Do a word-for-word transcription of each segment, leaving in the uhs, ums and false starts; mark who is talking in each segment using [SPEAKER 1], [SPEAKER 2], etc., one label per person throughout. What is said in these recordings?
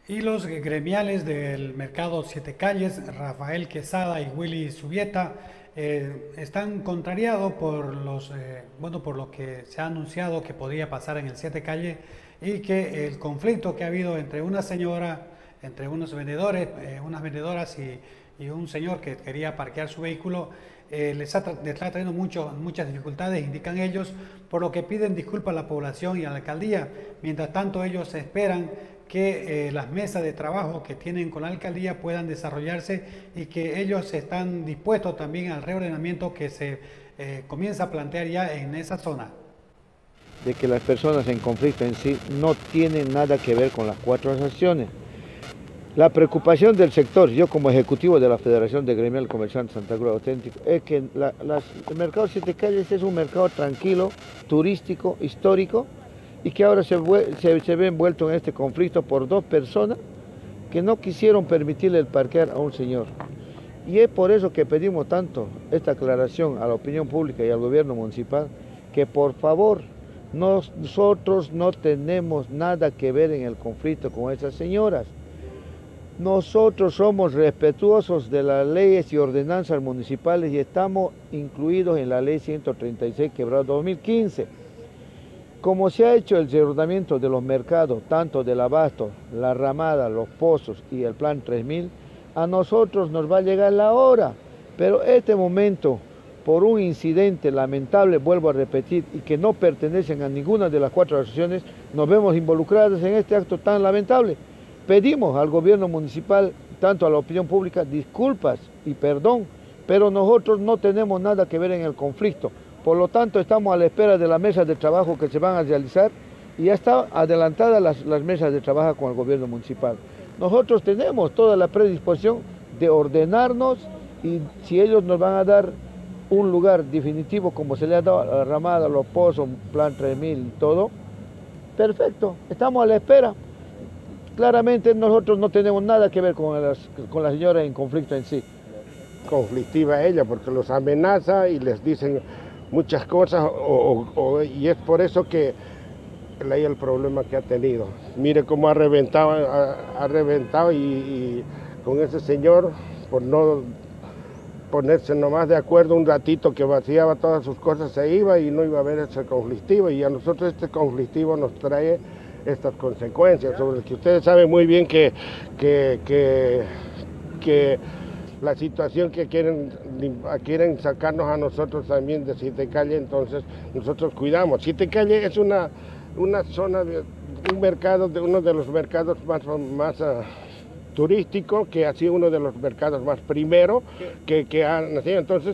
[SPEAKER 1] Y los gremiales del mercado Siete Calles, Rafael Quesada y Willy Subieta, eh, están contrariados por los, eh, bueno, por lo que se ha anunciado que podría pasar en el Siete Calle y que el conflicto que ha habido entre una señora, entre unos vendedores, eh, unas vendedoras y, y un señor que quería parquear su vehículo, eh, les, ha, les, está trayendo mucho, muchas dificultades, indican ellos, por lo que piden disculpas a la población y a la alcaldía. Mientras tanto, ellos esperan que eh, las mesas de trabajo que tienen con la alcaldía puedan desarrollarse y que ellos están dispuestos también al reordenamiento que se eh, comienza a plantear ya en esa zona.
[SPEAKER 2] De que las personas en conflicto en sí no tienen nada que ver con las cuatro asociaciones. La preocupación del sector, yo como ejecutivo de la Federación de Gremial Comerciantes Santa Cruz Auténtico, es que la, las, el mercado Siete Calles es un mercado tranquilo, turístico, histórico, y que ahora se, se, se ve envuelto en este conflicto por dos personas que no quisieron permitirle el parquear a un señor. Y es por eso que pedimos tanto esta aclaración a la opinión pública y al gobierno municipal, que por favor, nosotros no tenemos nada que ver en el conflicto con esas señoras. Nosotros somos respetuosos de las leyes y ordenanzas municipales y estamos incluidos en la ley ciento treinta y seis quebrada dos mil quince. Como se ha hecho el reordenamiento de los mercados, tanto del abasto, la ramada, los pozos y el plan tres mil, a nosotros nos va a llegar la hora. Pero este momento, por un incidente lamentable, vuelvo a repetir, y que no pertenecen a ninguna de las cuatro asociaciones, nos vemos involucrados en este acto tan lamentable. Pedimos al gobierno municipal, tanto a la opinión pública, disculpas y perdón, pero nosotros no tenemos nada que ver en el conflicto. Por lo tanto, estamos a la espera de las mesas de trabajo que se van a realizar y ya están adelantadas las, las mesas de trabajo con el gobierno municipal. Nosotros tenemos toda la predisposición de ordenarnos y si ellos nos van a dar un lugar definitivo como se le ha dado a la ramada, los pozos, plan tres mil y todo, perfecto, estamos a la espera. Claramente nosotros no tenemos nada que ver con, las, con la señora en conflicto en sí.
[SPEAKER 3] Conflictiva ella porque los amenaza y les dicen muchas cosas o, o, o, y es por eso que leí el problema que ha tenido. Mire cómo ha reventado, ha, ha reventado y, y con ese señor por no ponerse nomás de acuerdo un ratito que vaciaba todas sus cosas se iba y no iba a haber ese conflictivo y a nosotros este conflictivo nos trae estas consecuencias sobre el que ustedes saben muy bien que, que, que, que la situación que quieren, quieren sacarnos a nosotros también de Siete Calle, entonces nosotros cuidamos. Siete Calle es una, una zona, de, un mercado, de uno de los mercados más, más uh, turístico, que ha sido uno de los mercados más primero que, que han nacido. Entonces,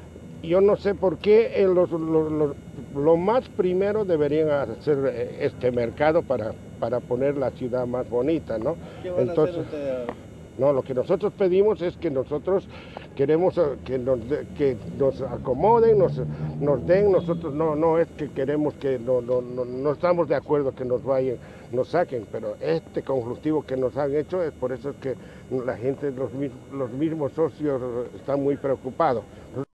[SPEAKER 3] yo no sé por qué en los, los, los, lo más primero deberían hacer este mercado para, para poner la ciudad más bonita, ¿no?
[SPEAKER 2] ¿Qué van
[SPEAKER 3] entonces,
[SPEAKER 2] a hacer ustedes?
[SPEAKER 3] No, lo que nosotros pedimos es que nosotros queremos que nos, que nos acomoden, nos, nos den, nosotros no, no es que queremos que no, no, no, no estamos de acuerdo que nos vayan, nos saquen, pero este conflictivo que nos han hecho es por eso que la gente, los, los mismos socios están muy preocupados.